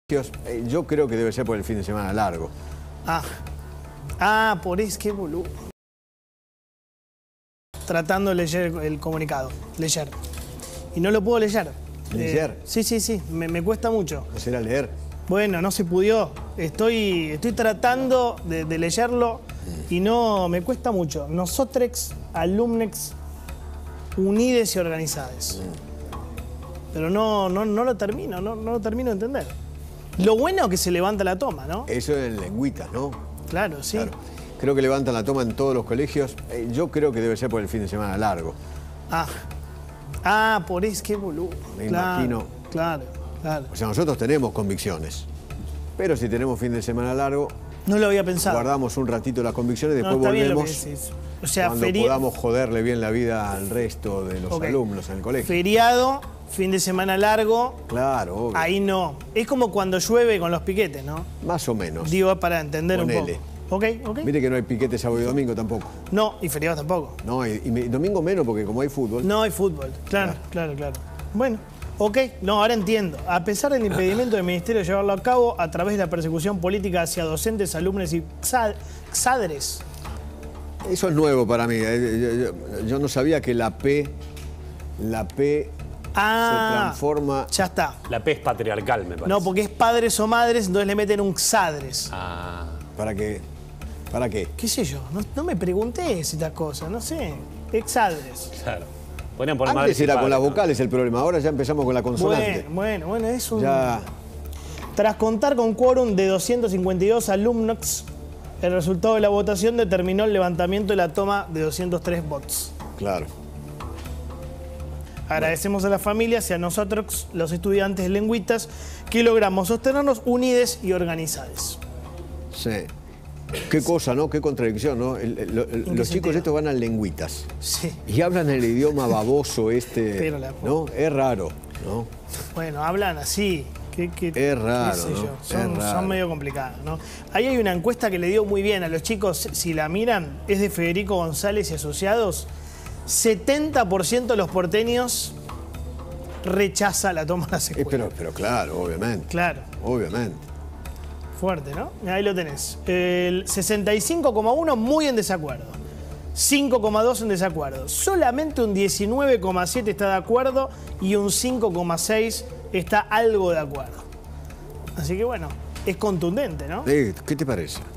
Yo creo que debe ser por el fin de semana largo. Por eso, qué boludo. Tratando de leer el comunicado. Y no lo puedo leer. ¿Leer? Sí. Me cuesta mucho. ¿No será leer? Bueno, no se pudió. Estoy tratando de leerlo y no, me cuesta mucho. Nosotros, alumnex, unides y organizades. Pero no lo termino, no lo termino de entender. Lo bueno es que se levanta la toma, ¿no? Eso en lengüitas, ¿no? Claro, sí. Claro. Creo que levantan la toma en todos los colegios. Yo creo que debe ser por el fin de semana largo. Por eso, qué boludo. Me imagino. Claro. O sea, nosotros tenemos convicciones. Pero si tenemos fin de semana largo... No lo había pensado. Guardamos un ratito las convicciones y después volvemos. O sea, cuando podamos joderle bien la vida al resto de los alumnos en el colegio. Feriado, fin de semana largo. Claro, obvio. Ahí no. Es como cuando llueve con los piquetes, ¿no? Más o menos. Digo, para entender un poco. Ok. Mire que no hay piquete sábado y domingo tampoco. No, y feriado tampoco. No, y domingo menos porque como hay fútbol. No hay fútbol, claro. Bueno, no, ahora entiendo. A pesar del impedimento del Ministerio de llevarlo a cabo a través de la persecución política hacia docentes, alumnos y exadres. Eso es nuevo para mí. Yo no sabía que la P se transforma... Ya está. La P es patriarcal, me parece. No, porque es padres o madres, entonces le meten un xadres. ¿Para qué? ¿Para qué? ¿Qué sé yo? No me pregunté estas cosas, no sé. Exadres. Claro. Antes era con las vocales el problema, ahora ya empezamos con la consonante. Bueno, es un... Ya... Tras contar con quórum de 252 alumnos, el resultado de la votación determinó el levantamiento de la toma de 203 votos. Claro. Agradecemos a las familias y a nosotros, los estudiantes lengüitas, que logramos sostenernos unides y organizados. Sí. Qué cosa, ¿no? Qué contradicción, ¿no? Los chicos estos van a lengüitas. Sí. Y hablan el idioma baboso Pero ¿no? Es raro, ¿no? Bueno, hablan así. Es raro, qué sé yo. ¿no? Son medio complicados, ¿no? Ahí hay una encuesta que le dio muy bien a los chicos, si la miran, es de Federico González y Asociados. 70% de los porteños rechaza la toma de las escuelas. Pero claro, obviamente. Claro. Obviamente. Fuerte, ¿no? Ahí lo tenés. El 65,1 muy en desacuerdo. 5,2 en desacuerdo. Solamente un 19,7 está de acuerdo y un 5,6 está algo de acuerdo. Así que bueno, es contundente, ¿no? ¿Qué te parece?